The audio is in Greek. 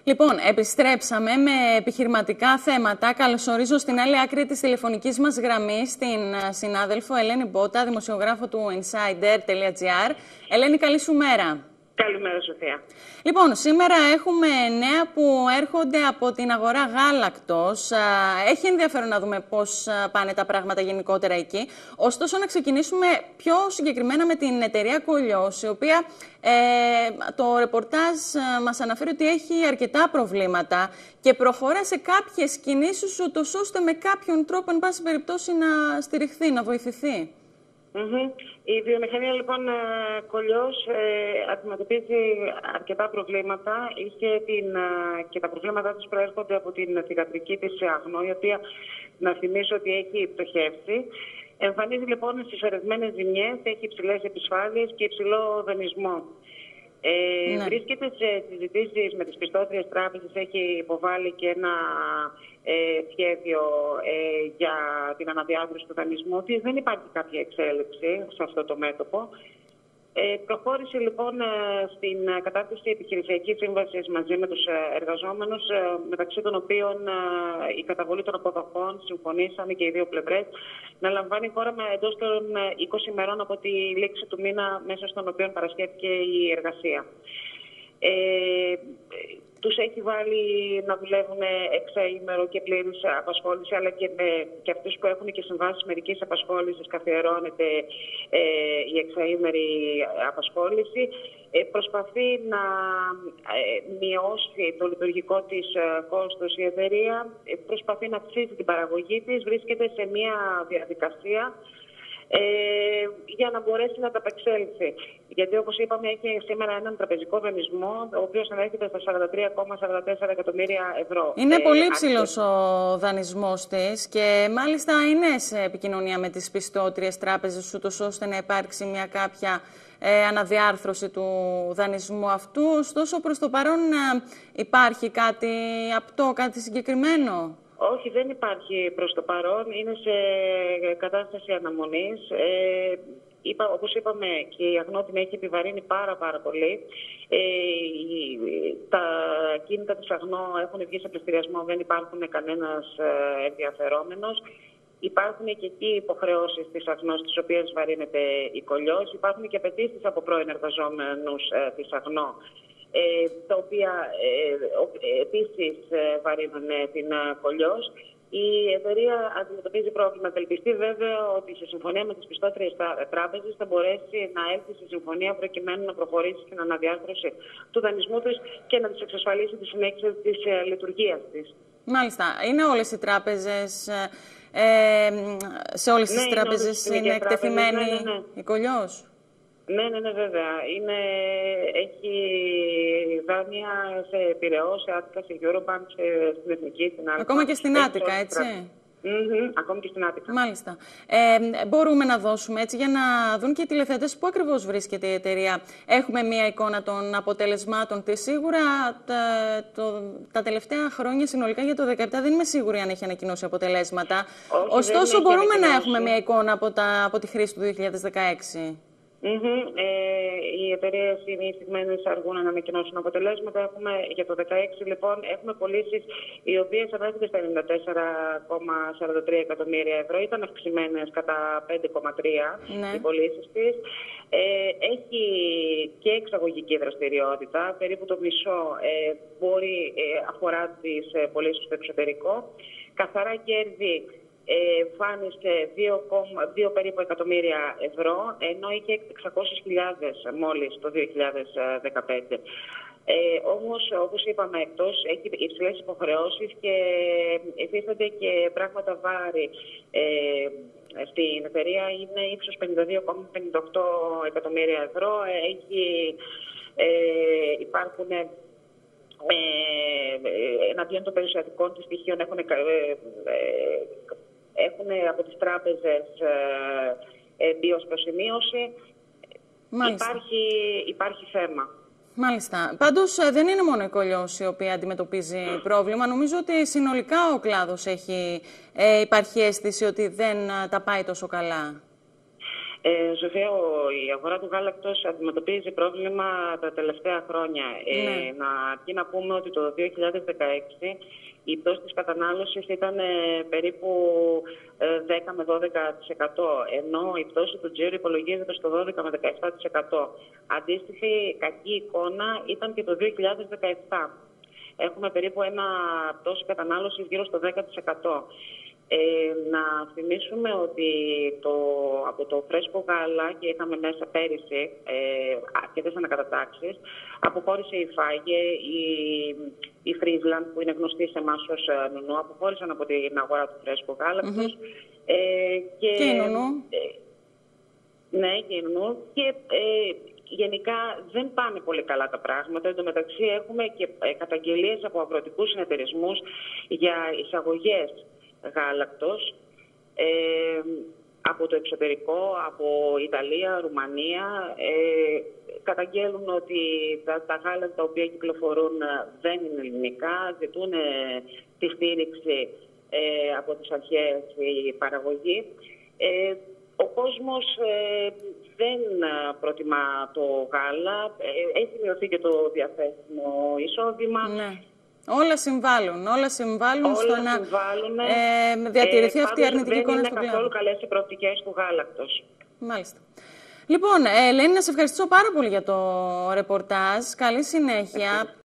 Λοιπόν, επιστρέψαμε με επιχειρηματικά θέματα. Καλωσορίζω στην άλλη άκρη της τηλεφωνικής μας γραμμής την συνάδελφο Ελένη Μπότα, δημοσιογράφο του Insider.gr. Ελένη, καλή σου μέρα. Καλημέρα, Σοφία. Λοιπόν, σήμερα έχουμε νέα που έρχονται από την αγορά γάλακτος. Έχει ενδιαφέρον να δούμε πώς πάνε τα πράγματα γενικότερα εκεί. Ωστόσο, να ξεκινήσουμε πιο συγκεκριμένα με την εταιρεία Κολλιός, η οποία το ρεπορτάζ μας αναφέρει ότι έχει αρκετά προβλήματα και προχωρά σε κάποιες κινήσεις, ούτως ώστε με κάποιον τρόπο, εν πάση περιπτώσει, να στηριχθεί, να βοηθηθεί. Η βιομηχανία λοιπόν Κολλιός αντιμετωπίζει αρκετά προβλήματα. Και τα προβλήματά της προέρχονται από την θυγατρική της αγνό, η οποία, να θυμίσω, ότι έχει πτωχεύσει. Εμφανίζει λοιπόν συσσωρευμένες ζημιές, έχει υψηλές επισφάλειες και υψηλό δανεισμό. Βρίσκεται σε συζητήσεις με τις πιστώτριες τράπεζες, έχει υποβάλει και ένα σχέδιο για την αναδιάρθρωση του δανεισμού της. Δεν υπάρχει κάποια εξέλιξη σε αυτό το μέτωπο. Προχώρησε λοιπόν στην κατάρτιση επιχειρησιακής σύμβασης μαζί με τους εργαζόμενους, μεταξύ των οποίων η καταβολή των αποδοχών, συμφωνήσαμε και οι δύο πλευρές, να λαμβάνει η χώρα εντός των 20 ημερών από τη λήξη του μήνα μέσα στον οποίο παρασκεύθηκε η εργασία. Τους έχει βάλει να δουλεύουν εξαήμερο και πλήρης απασχόληση, αλλά και αυτούς που έχουν και συμβάσεις μερικής απασχόλησης καθιερώνεται η εξαήμερη απασχόληση. Προσπαθεί να μειώσει το λειτουργικό της κόστος η εταιρεία, προσπαθεί να αυξήσει την παραγωγή της, βρίσκεται σε μια διαδικασία για να μπορέσει να ταπεξέλθει. Γιατί, όπως είπαμε, έχει σήμερα έναν τραπεζικό δανεισμό, ο οποίος ανέρχεται στα 43,44 εκατομμύρια ευρώ. Είναι πολύ ψηλός ο δανεισμός της και μάλιστα είναι σε επικοινωνία με τις πιστώτριες τράπεζες, ούτως ώστε να υπάρξει μια κάποια αναδιάρθρωση του δανεισμού αυτού. Ωστόσο, προς το παρόν υπάρχει κάτι απτό, κάτι συγκεκριμένο? Όχι, δεν υπάρχει προς το παρόν. Είναι σε κατάσταση αναμονής. Όπως είπαμε, και η αγνό την έχει επιβαρύνει πάρα πολύ. Τα κίνητα της αγνό έχουν βγει σε πληστηριασμό, δεν υπάρχουν κανένας ενδιαφερόμενος. Υπάρχουν και εκεί υποχρεώσεις της αγνός, τις οποίες βαρύνεται η Κολλιός. Υπάρχουν και απαιτήσεις από πρώην εργαζόμενους της αγνό, τα οποία επίσης βαρύνουν την Κολλιός. Η εταιρεία αντιμετωπίζει πρόβλημα. Ελπιστεί βέβαια ότι σε συμφωνία με τις πιστώτριες τράπεζες θα μπορέσει να έλθει σε συμφωνία προκειμένου να προχωρήσει στην αναδιάρθρωση του δανεισμού της και να της εξασφαλίσει τη συνέχιση της λειτουργίας της. Μάλιστα. Είναι όλες οι τράπεζες, σε όλες τις τράπεζες είναι εκτεθειμένη η Κολλιός? Ναι, βέβαια. Έχει δάνεια σε Πειραιώ, σε Άττικα, σε Eurobank, στην Εθνική, στην Άλφα. Ακόμα και στην Άττικα, έτσι? Ακόμη και στην Άττικα. Μάλιστα. Μπορούμε να δώσουμε, έτσι, για να δουν και οι τηλεθεατές πού ακριβώς βρίσκεται η εταιρεία. Έχουμε μία εικόνα των αποτελεσμάτων της. Σίγουρα τα τελευταία χρόνια συνολικά για το 2017 δεν είμαι σίγουρη αν έχει ανακοινώσει αποτελέσματα. Όχι, ωστόσο, μπορούμε να έχουμε μία εικόνα από τη χρήση του 2016. Οι εταιρείες είναι εισηγμένες, αργούν να ανακοινώσουν αποτελέσματα. Για το 2016 λοιπόν έχουμε πωλήσεις οι οποίες ανέρχονται στα 94,43 εκατομμύρια ευρώ. Ήταν αυξημένες κατά 5,3 οι πωλήσεις της. Έχει και εξαγωγική δραστηριότητα. Περίπου το μισό αφορά τις πωλήσεις στο εξωτερικό. Καθαρά κέρδη φάνησε 2 περίπου εκατομμύρια ευρώ, ενώ είχε 600.000 μόλις το 2015. Όμως, όπως είπαμε, εκτός έχει υψηλές υποχρεώσεις και υφίστανται και πράγματα βάρη στην εταιρεία. Είναι ύψος 52,58 εκατομμύρια ευρώ. Υπάρχουν εναντίον των περιουσιατικών της στοιχείων έχουν από τις τράπεζες μπει ως προσημείωση. Υπάρχει θέμα. Μάλιστα. Πάντως δεν είναι μόνο η Κολλιός η οποία αντιμετωπίζει πρόβλημα. Νομίζω ότι συνολικά ο κλάδος υπάρχει αίσθηση ότι δεν τα πάει τόσο καλά. Σοφία, η αγορά του γάλακτος αντιμετωπίζει πρόβλημα τα τελευταία χρόνια. Αρκεί να πούμε ότι το 2016 η πτώση της κατανάλωσης ήταν περίπου 10 με 12%, ενώ η πτώση του τζίρου υπολογίζεται στο 12 με 17%. Αντίστοιχη κακή εικόνα ήταν και το 2017. Έχουμε περίπου ένα πτώση κατανάλωσης γύρω στο 10%. Να θυμίσουμε ότι από το φρέσκο γάλα, και είχαμε μέσα πέρυσι αρκετές ανακατατάξεις, αποχώρησε η Φάγε, η Friesland, που είναι γνωστή σε εμάς ως Νουνού, αποχώρησαν από την αγορά του φρέσκου γάλακτος. Και η Νουνού. Ναι, και η Νουνού. Και γενικά δεν πάνε πολύ καλά τα πράγματα. Εν τω μεταξύ έχουμε και καταγγελίες από αγροτικούς συνεταιρισμούς για εισαγωγές γάλακτος από το εξωτερικό, από Ιταλία, Ρουμανία. Καταγγέλνουν ότι τα γάλακτα τα οποία κυκλοφορούν δεν είναι ελληνικά, ζητούν τη στήριξη από τις αρχές η παραγωγή. Ο κόσμος δεν προτιμά το γάλα, έχει μειωθεί και το διαθέσιμο εισόδημα. Ναι. Όλα συμβάλλουν στο να διατηρηθεί αυτή η αρνητική εικόνα στον κλάδο. Δεν είναι καθόλου καλές οι προοπτικές του γάλακτος. Μάλιστα. Λοιπόν, Ελένη, να σε ευχαριστήσω πάρα πολύ για το ρεπορτάζ. Καλή συνέχεια.